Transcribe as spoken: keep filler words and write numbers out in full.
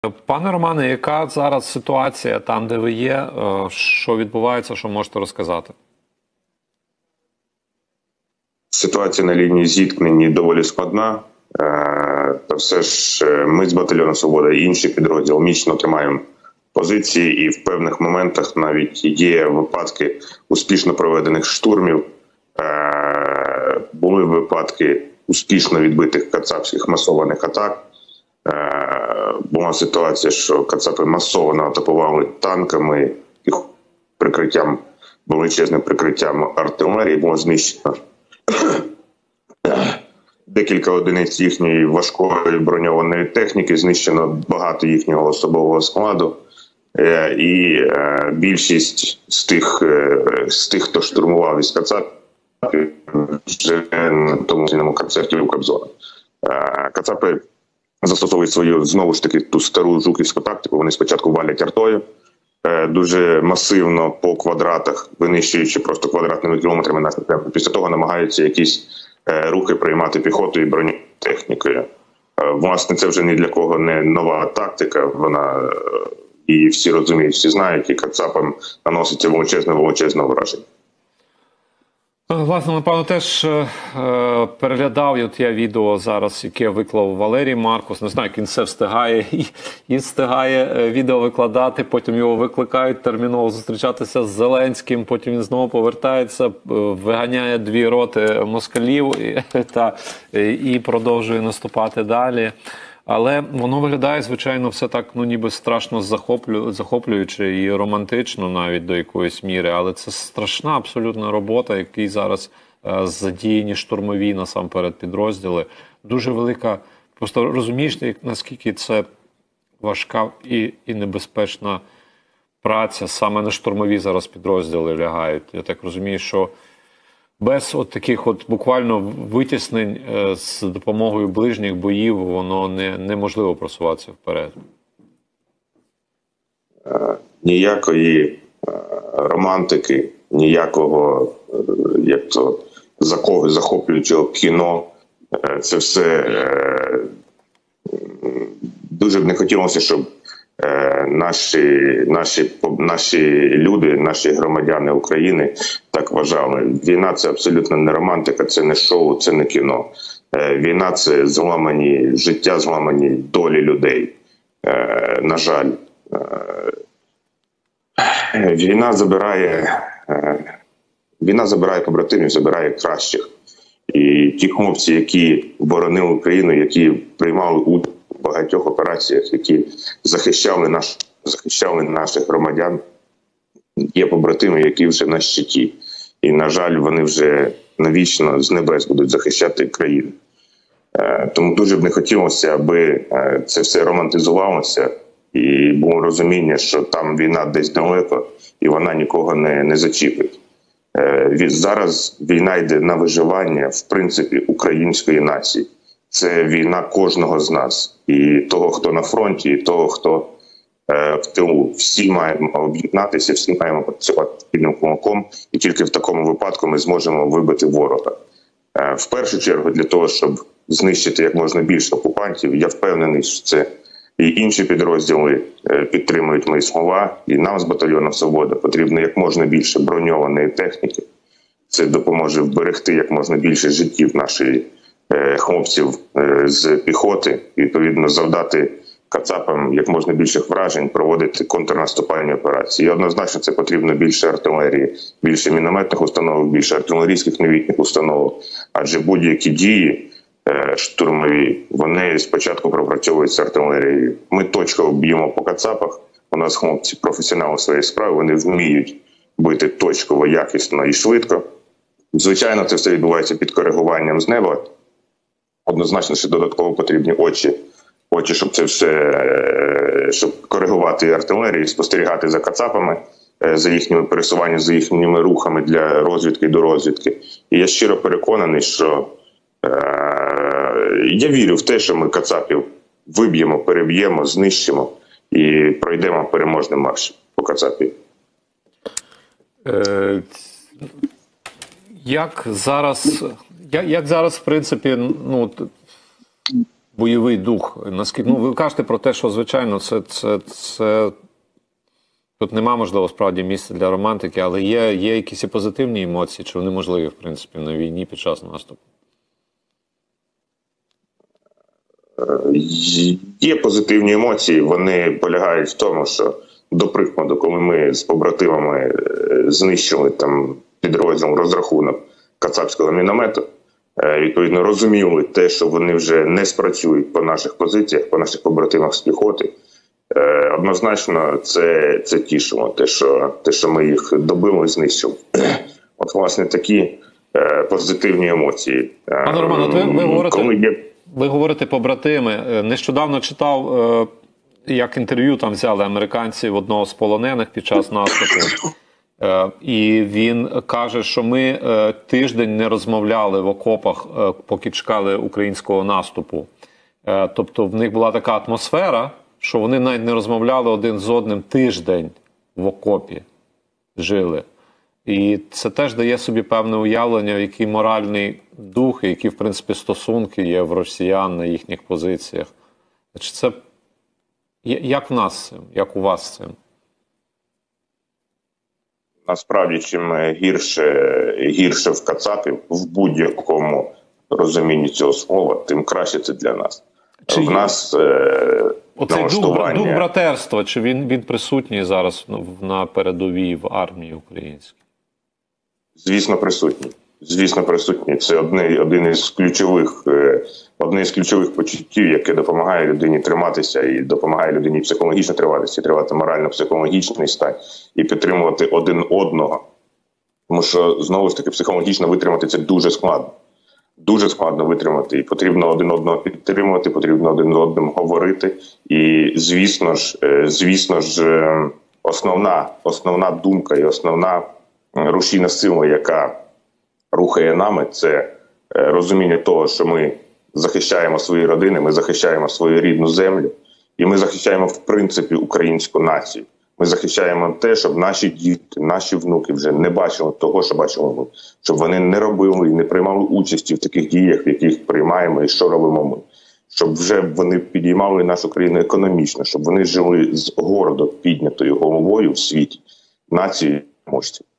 Пане Романе, яка зараз ситуація там, де ви є, що відбувається, що можете розказати? Ситуація на лінії зіткнень доволі складна. Та все ж ми з батальйону «Свобода» і інші підрозділи міцно тримаємо позиції, і в певних моментах навіть є випадки успішно проведених штурмів. Були випадки успішно відбитих кацапських масованих атак. Була ситуація, що кацапи масово атакували танками, прикриттям, величезним прикриттям артилерії, було знищено декілька одиниць їхньої важкої броньованої техніки, знищено багато їхнього особового складу. І більшість з тих, з тих хто штурмував із кацапів, вже на тому сильному концерті у Кобзона. Кацапи застосовують свою, знову ж таки, ту стару жуківську тактику. Вони спочатку валять артою, дуже масивно по квадратах, винищуючи просто квадратними кілометрами нас. Після того намагаються якісь рухи приймати піхотою і бронетехнікою. Власне, це вже ні для кого не нова тактика, вона і всі розуміють, всі знають, і кацапам наноситься величезне-величезне враження. Власне, напевно, теж е, переглядав от я відео зараз, яке виклав Валерій Маркус. Не знаю, як він все встигає і, і встигає відео викладати, потім його викликають терміново зустрічатися з Зеленським, потім він знову повертається, виганяє дві роти москалів і, та, і продовжує наступати далі. Але воно виглядає, звичайно, все так, ну, ніби страшно захоплю, захоплююче і романтично навіть до якоїсь міри. Але це страшна абсолютна робота, який зараз е, задіяні штурмові, насамперед, підрозділи. Дуже велика, просто розумієш, наскільки це важка і, і небезпечна праця. Саме на штурмові зараз підрозділи лягають. Я так розумію, що без от таких от буквально витіснень е, з допомогою ближніх боїв воно не, неможливо просуватися вперед. Е, ніякої е, романтики, ніякого е, як то, захоплюючого кіно. Е, це все е, дуже б не хотілося, щоб е, наші, наші, наші люди, наші громадяни України так вважали. Війна – це абсолютно не романтика, це не шоу, це не кіно. Війна – це зламані життя, зламані долі людей. На жаль, війна забирає, війна забирає побратимів, забирає кращих. І ті хлопці, які боронили Україну, які приймали участь у багатьох операціях, які захищали, наш, захищали наших громадян, є побратими, які вже на щиті. І, на жаль, вони вже навічно з небес будуть захищати країну. Тому дуже б не хотілося, аби це все романтизувалося і було розуміння, що там війна десь далеко і вона нікого не, не зачіпить. Зараз війна йде на виживання, в принципі, української нації. Це війна кожного з нас. І того, хто на фронті, і того, хто в тилу. Всі маємо об'єднатися, всі маємо працювати спільним кулаком, і тільки в такому випадку ми зможемо вибити ворога. В першу чергу для того, щоб знищити як можна більше окупантів, я впевнений, що це і інші підрозділи підтримують мої слова, і нам з батальйону «Свобода» потрібно як можна більше броньованої техніки. Це допоможе вберегти як можна більше життів наших хлопців з піхоти, і, відповідно, завдати кацапам як можна більших вражень, проводити контрнаступальні операції. І однозначно це потрібно більше артилерії, більше мінометних установок, більше артилерійських новітніх установок. Адже будь-які дії штурмові, вони спочатку пропрацьовуються артилерією. Ми точково б'ємо по кацапах, у нас хлопці професіонали своєї справи, вони вміють бити точково, якісно і швидко. Звичайно, це все відбувається під коригуванням з неба. Однозначно, що додатково потрібні очі, Очі, щоб це все, щоб коригувати артилерію, спостерігати за кацапами, за їхніми пересуваннями, за їхніми рухами для розвідки і до розвідки. І я щиро переконаний, що е, я вірю в те, що ми кацапів виб'ємо, переб'ємо, знищимо і пройдемо переможним маршем по кацапі. Е, як зараз, як, як зараз, в принципі, ну, бойовий дух. Наскільки, ну, ви кажете про те, що, звичайно, це, це, це... тут нема, можливо, справді місця для романтики, але є, є якісь і позитивні емоції, чи вони можливі, в принципі, на війні під час наступу? Є позитивні емоції, вони полягають в тому, що, до прикладу, коли ми з побратимами знищили там підрозділ розрахунок кацапського міномету, відповідно розуміли те, що вони вже не спрацюють по наших позиціях, по наших побратимах з піхоти. Однозначно це, це тішило, те що, те, що ми їх добили, знищили. От, власне, такі позитивні емоції. Пане Романе, от ви, ви говорите... Коли є... Ви говорите побратими. Нещодавно читав, як інтерв'ю там взяли американці в одного з полонених під час наступу. І він каже, що ми тиждень не розмовляли в окопах, поки чекали українського наступу. Тобто в них була така атмосфера, що вони навіть не розмовляли один з одним тиждень в окопі жили. І це теж дає собі певне уявлення, який моральний дух, і які, в принципі, стосунки є в росіян на їхніх позиціях. Чи це... Як в нас з цим? Як у вас з цим? Насправді, чим гірше, гірше в кацапів, в будь-якому розумінні цього слова, тим краще це для нас. Чи в нас е, Оцей дух, дух братерства, чи він, він присутній зараз на передовій в армії українській? Звісно, присутній. Звісно, присутній. Це одне, один із ключових, одне із ключових почуттів, яке допомагає людині триматися і допомагає людині психологічно триватися, тривати морально-психологічний стан і підтримувати один одного. Тому що, знову ж таки, психологічно витримати це дуже складно. Дуже складно витримати. І потрібно один одного підтримувати, потрібно один з одним говорити. І, звісно ж, звісно ж, основна, основна думка і основна рушійна сила, яка рухає нами, це розуміння того, що ми захищаємо свої родини, ми захищаємо свою рідну землю, і ми захищаємо, в принципі, українську націю. Ми захищаємо те, щоб наші діти, наші внуки вже не бачили того, що бачили ми. Щоб вони не робили і не приймали участі в таких діях, в яких приймаємо і що робимо ми. Щоб вже вони підіймали нашу країну економічно, щоб вони жили з гордо піднятою головою в світі, нацією можців.